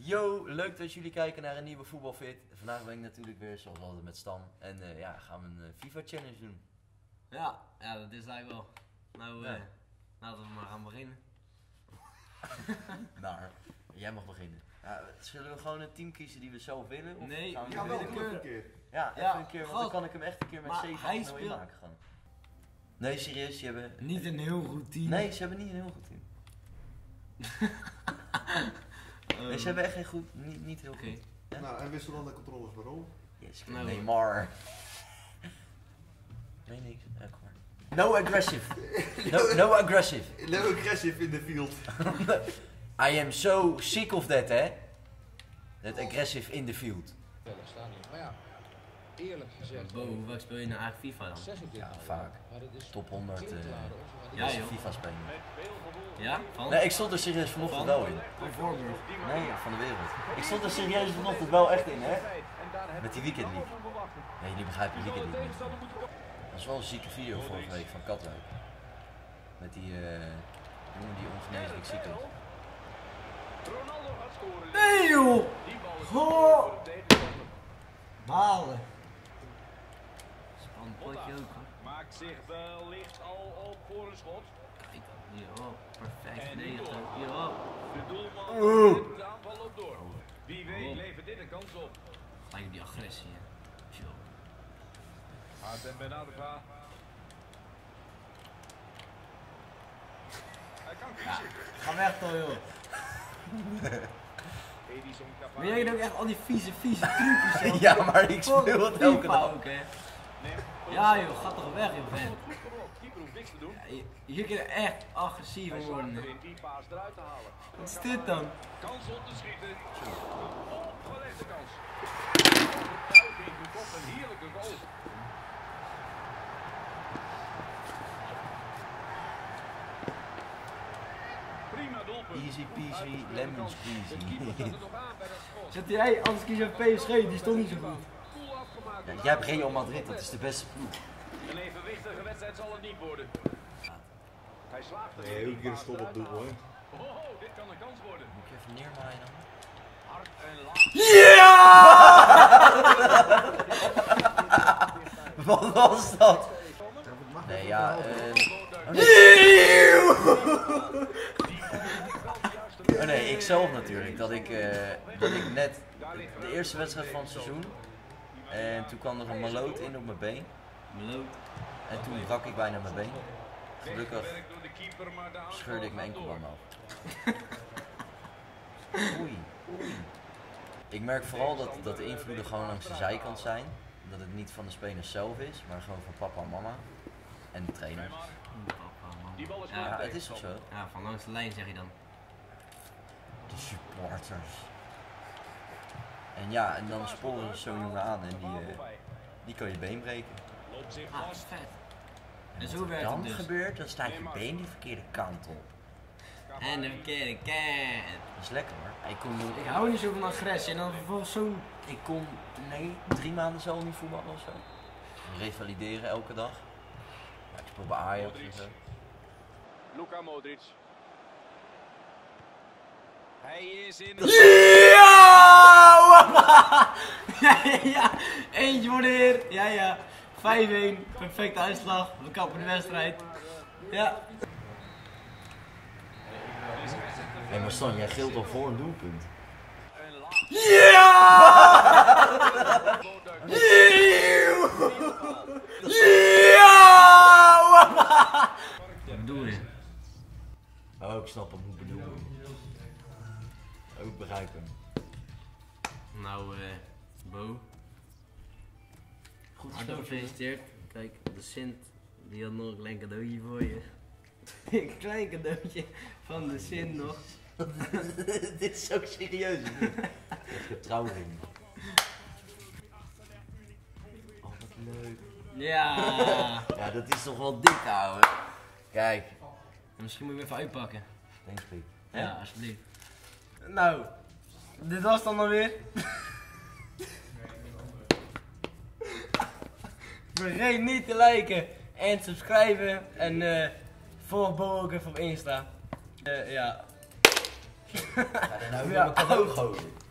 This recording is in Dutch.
Yo, leuk dat jullie kijken naar een nieuwe voetbalfit. Vandaag ben ik natuurlijk weer zoals altijd met Stan. En ja, gaan we een FIFA challenge doen. Ja, dat is eigenlijk wel. Nou, Ja. laten we maar gaan beginnen. Nou, jij mag beginnen. Ja, zullen we gewoon een team kiezen die we zelf willen? Of Nee, gaan we ja, nu wel, weer- doe een keer. Ja, Ja, even een keer, want dan gast. kan ik hem echt een keer met Maar 7 hij nul speelt- inmaken gaan. Nee, serieus, ze hebben... Niet een heel goed team. Nee, ze hebben niet een heel goed team. Nee, ze hebben echt geen goed, niet heel Oké. goed. Ja? Nou, en wissel dan de controles waarom? Yes, Nou. Neymar. Nee, niks. Ja, kom maar. No aggressive. No aggressive. No aggressive in the field. I am so sick of that, hè? That aggressive in the field. Staan hier. Maar ja, eerlijk gezegd. Bo, hoe vaak speel je nou eigenlijk FIFA dan? Zeg ik dit Ja, nou, vaak. maar het is Top 100 klinkklare of- Ja, als joh. FIFA spelen. Ja? Van? Nee, ik stond er serieus vanochtend wel in. Van Voorburg. Nee, van de wereld. Ik stond er serieus vanochtend wel echt in, hè? Met die Weekend League. Nee, jullie begrijpen Weekend League niet. Dat is wel een zieke video vorige week van Katwijk. Met die jongen die ongeneeslijk ziek is. Nee joh! Goh! Balen. Spannend potje ook. Maakt zich wellicht al op voor een schot. Kijk dan, hier oh, perfect verdedigd ook. Hier oh. De doelman zet de aanval op door. Wie weet levert dit een kans op. Gelijk die agressie hè. Chill. Hart en Ben Arfa. Hij kan kiezen. Ga weg toch joh. Edison Cavani. Maar jij doet ook echt al die vieze trucjes hè? Ja, maar ik speel het elke FIFA dag. ook hè. Ja joh, ga toch weg joh vent. Keeper hoeft niks te doen. Ja, hier kun je echt agressief Hij van slaagt worden. erin die paas eruit te halen. Wat is dit dan? Kans om te schieten. Opgelegde kans. Overtuiging bekomt een heerlijke goal. Prima doelpunt. Easy peasy, lemon De keeper squeezy. zat er nog aan bij dat schot. Zet jij, anders kies je PSG, die stond niet zo goed. Cool afgemaakt. Ja, jij hebt Real Madrid, dat is de beste ploeg. Een evenwichtige wedstrijd zal het niet worden. Hij slaagt er. Nee, ook een keer een stop op doen hoor. Oh, dit kan een kans worden. Moet ik even neermaaien dan? Hard en laag. Wat was dat? Nee, ja, oh nee, ik zelf natuurlijk. Dat ik net de eerste wedstrijd van het seizoen. En toen kwam er een maloot in op mijn been. Meloot. En toen brak ik bijna mijn been. Gelukkig Werk door de keeper, maar de aanval scheurde ik mijn gaat enkelband door. af. Oei, oei. Ik merk vooral dat de invloeden gewoon langs de zijkant zijn. Dat het niet van de spelers zelf is, maar gewoon van papa en mama. En de trainers. Die bal is Ja, Ja, klaar. het is toch zo? Ja, van langs de lijn zeg je dan. De supporters. En ja, en dan sporen ze zo'n jongen aan en die kan je been breken. Loopt zich Ah, vast. vet. En En zo wat er werkt dan het dus. gebeurt, dan staat je been die verkeerde kant op. En de verkeerde kant. Dat is lekker hoor. Ik hou niet zo van agressie en dan vervolgens zo'n... Ik kon, nee, 3 maanden zo niet voetballen of zo. Revalideren elke dag. Ja, ik speel bij Ajax en zo. Luka Modric. Hij is in Ja! Ja, eentje voor de heer. Ja. 5-1, perfecte uitslag. We kappen de wedstrijd. Ja. Hé, maar Stan, jij gilt al voor een doelpunt. een laag. Wat bedoel je? Oh, ik snap hem, hoe bedoel je? Oh, ik begrijp hem. Nou, Bo. Goed Hartelijk gespeeld. gefeliciteerd. Kijk, de Sint die had nog een klein cadeautje voor je. Een klein cadeautje van de Sint nog. Dit is ook serieus. of niet? Ik heb trouwring. Oh, wat leuk. Ja. Ja, dat is toch wel dik, ouwe. Kijk. Misschien moet je hem even uitpakken. Thanks, Piet. Ja, alsjeblieft. Nou, dit was dan alweer. Vergeet niet te liken en subscriben en volg Bo ook even op Insta. Ja. Ga er nou weer Ja, mijn cadeau gooien.